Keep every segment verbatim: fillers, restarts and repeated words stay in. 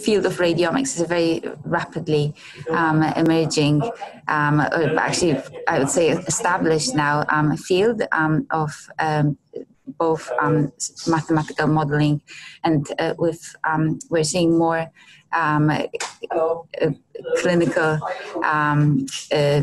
field of radiomics is a very rapidly um, emerging, um, actually I would say established now um, field um, of um, both um, mathematical modeling, and uh, with um, we're seeing more um, uh, clinical um, uh,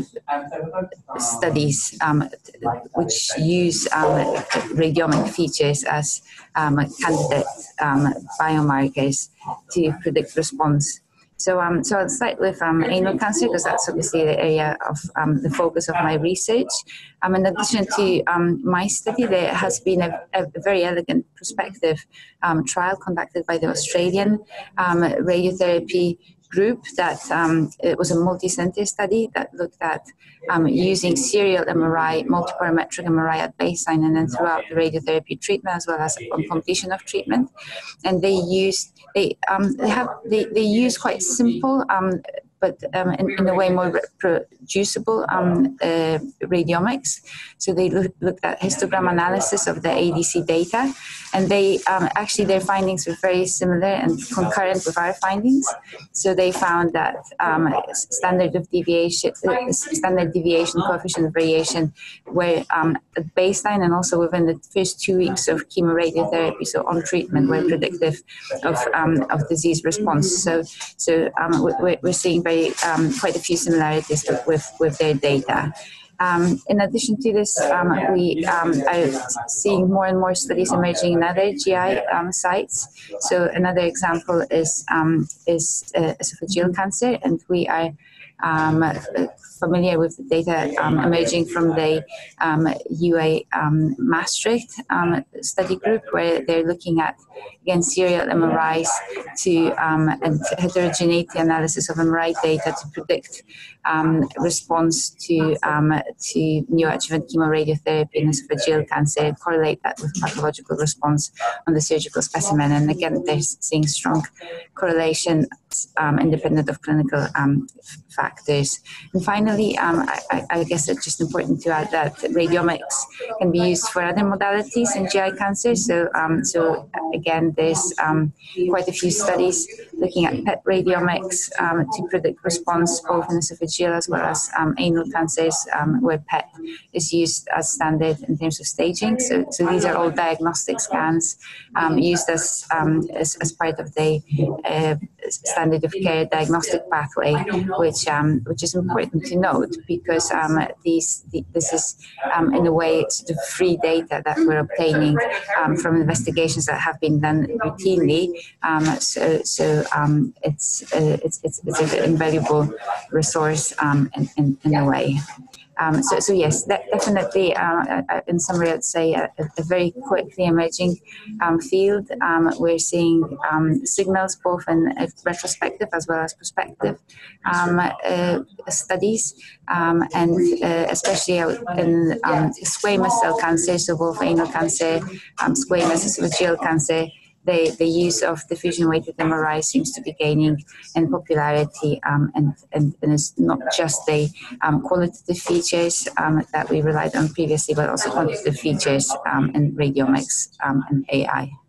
studies um, which use um, radiomic features as um, candidate um, biomarkers to predict response. So, um, so I'll start with um, anal cancer, because that's obviously the area of um, the focus of my research. Um, in addition to um, my study, there has been a, a very elegant prospective um, trial conducted by the Australian um, radiotherapy group that um, it was a multi-center study that looked at um, using serial M R I, multiparametric M R I at baseline and then throughout the radiotherapy treatment, as well as on completion of treatment. And they used they um, they have they, they use quite simple um, but um, in, in a way more reproducible um, uh, radiomics. So they look, looked at histogram analysis of the A D C data, and they um, actually their findings were very similar and concurrent with our findings. So they found that um, standard of deviation, uh, standard deviation, coefficient of variation were um, at baseline and also within the first two weeks of chemoradiotherapy, so on treatment, were predictive of um, of disease response. So so um, we're, we're seeing very um, quite a few similarities with, with, with their data. Um, in addition to this, um, we um, are seeing more and more studies emerging in other G I um, sites. So another example is um, is uh, esophageal cancer, and we are um, familiar with the data um, emerging from the um, U A um, Maastricht um, study group, where they're looking at, again, serial M R Is to um, and heterogeneity analysis of M R I data to predict um, response to um, to neoadjuvant chemoradiotherapy in esophageal cancer, correlate that with pathological response on the surgical specimen. And again, they're seeing strong correlation um, independent of clinical um, factors. And finally, um, I, I guess it's just important to add that radiomics can be used for other modalities in G I cancer. So, um, so again, there's um, quite a few studies looking at P E T radiomics um, to predict response both in esophageal as well as um, anal cancers, um, where P E T is used as standard in terms of staging. So, so these are all diagnostic scans um, used as, um, as as part of the uh, standard of care diagnostic pathway, which um, which is important to note, because um, these the, this is um, in a way sort of free data that we're obtaining um, from investigations that have been done routinely. Um, so so um, it's, uh, it's it's it's an invaluable resource um, in, in in a way. Um, so, so yes, that definitely, uh, in summary, I'd say a, a very quickly emerging um, field. Um, we're seeing um, signals both in uh, retrospective as well as prospective um, uh, studies, um, and uh, especially in um, squamous cell cancer, so both anal cancer, um, squamous esophageal cancer. The, the use of diffusion-weighted M R I seems to be gaining in popularity, um, and, and, and it's not just the um, qualitative features um, that we relied on previously, but also quantitative features um, in radiomics um, and A I.